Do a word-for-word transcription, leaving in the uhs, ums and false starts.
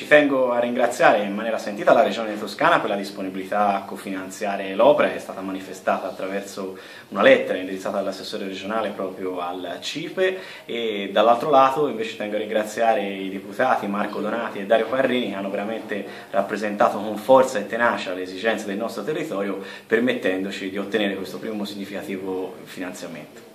Ci tengo a ringraziare in maniera sentita la Regione Toscana per la disponibilità a cofinanziare l'opera, che è stata manifestata attraverso una lettera indirizzata dall'assessore regionale proprio al CIPE, e dall'altro lato invece tengo a ringraziare i deputati Marco Donati e Dario Parrini, che hanno veramente rappresentato con forza e tenacia le esigenze del nostro territorio, permettendoci di ottenere questo primo significativo finanziamento.